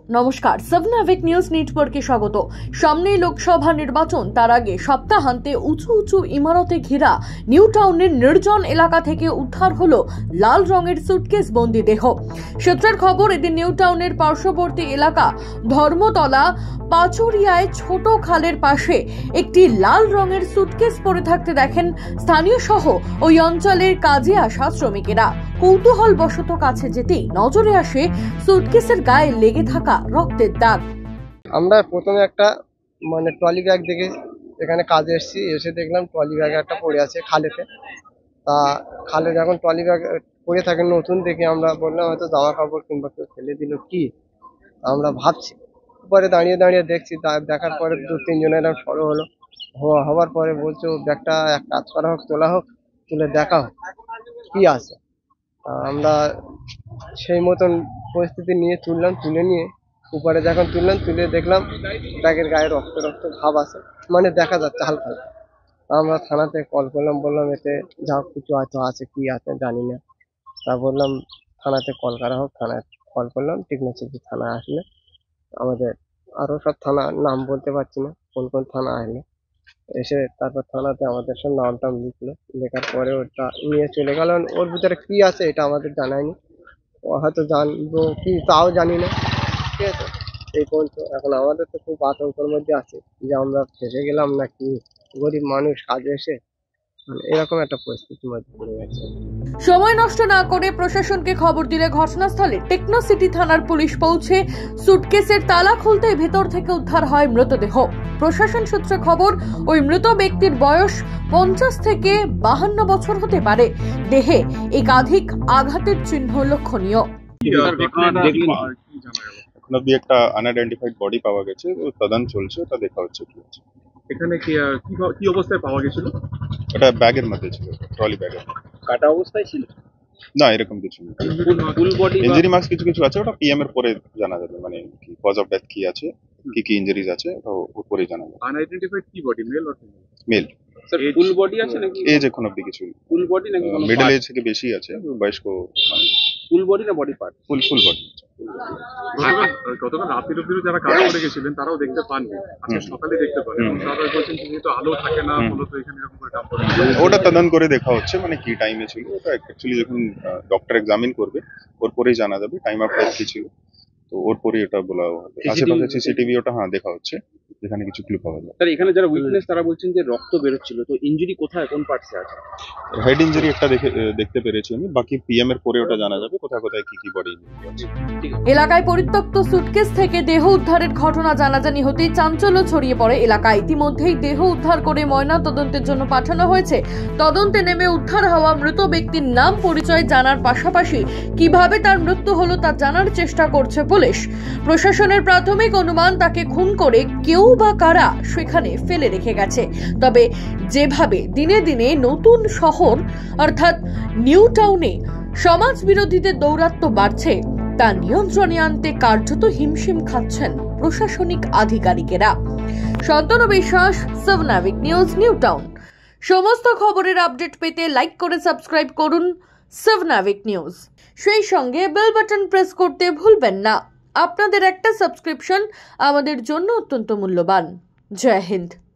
নমস্কার, সাবনাভিক নিউজ নেটওয়ার্কে স্বাগত। সামনেই লোকসভা নির্বাচন, তার আগে সপ্তাহান্তে উঁচু উঁচু ইমারতে ঘেরা নিউ টাউনের নির্জন এলাকা থেকে উদ্ধার হলো লাল রঙের সুটকেস বন্দি দেহ। সূত্রের খবর, এদিন নিউ টাউনের পার্শ্ববর্তী এলাকা ধর্মতলা পাচুরিয়ায় ছোট খালের পাশে একটি লাল রঙের সুটকেস পড়ে থাকতে দেখেন স্থানীয় সহ ওই অঞ্চলের কাজে আসা শ্রমিকেরা। কৌতূহল বশত কাছে যেতেই নজরে আসে সুটকেসের গায়ে লেগে থাকা রক্তের দাগ। আমরা প্রথমে একটা ট্রলি ব্যাগ দেখে এখানে কাজে এসেছি, এসে দেখলাম ট্রলি ব্যাগ একটা পড়ে আছে খালেতে। তা খালে যখন ট্রলি ব্যাগ পড়ে থাকে নতুন দেখে আমরা বললাম হয়তো জামা কাপড় কিংবা কেউ ফেলে দিল কি, আমরা ভাবছি। পরে দাঁড়িয়ে দাঁড়িয়ে দেখছি, দেখার পরে 2-3 জনের সরো হলো, হওয়ার পরে বলছো ব্যাগটা এক কাজ করা হোক, তোলা হোক, তুলে দেখা হোক কি আছে। আমরা সেই মতন পরিস্থিতি নিয়ে তুললাম, তুলে নিয়ে উপরে যখন তুলে দেখলাম ব্যাগের গায়ে রক্ত ভাব আছে, দেখা যাচ্ছে হালকা হালকা। আমরা থানাতে কল করলাম, বললাম এতে যা কিছু হয়তো আছে, কি আছে জানি না। তা বললাম থানাতে কল করা হোক, থানায় কল করলাম। টেকনোলজি থানায় আসলে আমাদের আরো সব থানার নাম বলতে পারছি না কোন কোন থানা আসলে, এসে তারপর থানাতে আমাদের সব নামটাম লিখলো। লেখার পরে ওটা নিয়ে চলে গেল। ওর ভিতরে কি আছে এটা আমাদের জানায়নি, ও হয়তো জানবো কি তাও জানি না। ঠিক আছে, এই পর্যন্ত। এখন আমাদের তো খুব আতঙ্কের মধ্যে আছে যে আমরা ফেসে গেলাম নাকি, গরিব মানুষ কাজে এসে এরকম একটা পরিস্থিতির মধ্যে পড়ে গেছে। সময় নষ্ট না করে প্রশাসনকে খবর দিলে ঘটনাস্থলে টেকনো সিটি থানার পুলিশ পৌঁছে সুটকেসের তালা খুলতে ভেতর থেকে উদ্ধার হয় মৃতদেহ। প্রশাসন সূত্রে খবর, ওই মৃত ব্যক্তির বয়স 50 থেকে 52 বছর হতে পারে। দেহে একাধিক আঘাতের চিহ্ন লক্ষণীয়। এখন অব্দি একটা আনআইডেন্টিফাইড বডি পাওয়া গেছে, তদন্ত চলছে, ওটা দেখা হচ্ছে কি আছে। এখানে কি অবস্থায় পাওয়া গেছিল? ওটা ব্যাগের মধ্যে ছিল, ট্রলি ব্যাগের। কাটা অবস্থায় ছিল না, এরকম কিছু না। ফুল বডি ইনজুরি মার্কস কিছু আছে, ওটা পিএম এর পরে জানা যাবে, কি কজ অফ ডেথ কি আছে, কি ইনজুরিজ আছে, ওটা ওর পরে জানা যাবে। আনআইডেন্টিফাইড কি body, male or female? Male. Sir full body আছে নাকি? এজ এখন অব্দি কিছু ফুল বডি নাকি কোনো মিডল এজ থেকে বেশি আছে, বয়স্ক ফুল বডি না বডি পার্ট? Full body. গতকাল রাত্রির অবধি যারা কাজ করে গেছিলেন তারাও দেখতে পাননি, আজকে সকালে দেখতে পান। তারা বলছেন যেহেতু আলো থাকে না, মূলত এখানে এরকম করে কাজ করে। ওটা তদন্ত করে দেখা হচ্ছে, কি টাইমে ছিল ওটা। অ্যাকচুয়ালি যখন ডক্টর এক্সামিন করবে ওর পরেই জানা যাবে টাইম অফ ডেথ কি ছিল, তো ওর পরেই ওটা বলা হবে। আশেপাশে সিসিটিভি ওটা দেখা হচ্ছে, যেখানে কিছু ক্লু পাওয়া যায়। স্যার এখানে যারা উইটনেস তারা বলছেন যে রক্ত বেরোচ্ছিল, তো ইনজুরি কোথায়, কোন পার্টসে আছে? হেড ইনজুরি একটা দেখতে পেরেছি আমি, বাকি পিএম এর পরে ওটা জানা যাবে কোথায় কোথায় কি বডি ইনজুরি আছে। এলাকায় পরিত্যক্ত সুটকেস থেকে দেহ উদ্ধারের ঘটনা জানাজানি হতেই চাঞ্চল্য ছড়িয়ে পড়ে এলাকায়। ইতিমধ্যেই দেহ উদ্ধার করে ময়না তদন্তের জন্য পাঠানো হয়েছে। তদন্তে নেমে উদ্ধার হওয়া মৃত ব্যক্তির নাম পরিচয় জানার পাশাপাশি কিভাবে তার মৃত্যু হলো তা জানার চেষ্টা করছে পুলিশ। প্রশাসনের প্রাথমিক অনুমান, তাকে খুন করে কেউ বা কারা সেখানে ফেলে রেখে গেছে। তবে যেভাবে দিনে দিনে নতুন শহর অর্থাৎ নিউ টাউনে সমাজ বিরোধীদের দৌরাত্ম্য বাড়ছে, তা নিয়ন্ত্রণে আনতে কার্যত হিমশিম খাচ্ছেন প্রশাসনিক আধিকারিকেরা। শান্তনু বিশ্বাস, সাবনাভিক নিউজ, নিউ টাউন। সমস্ত খবরের আপডেট পেতে লাইক করে সাবস্ক্রাইব করুন সাবনাভিক নিউজ। সেই সঙ্গে বেল বাটন প্রেস করতে ভুলবেন না। আপনাদের একটা সাবস্ক্রিপশন আমাদের জন্য অত্যন্ত মূল্যবান। জয় হিন্দ।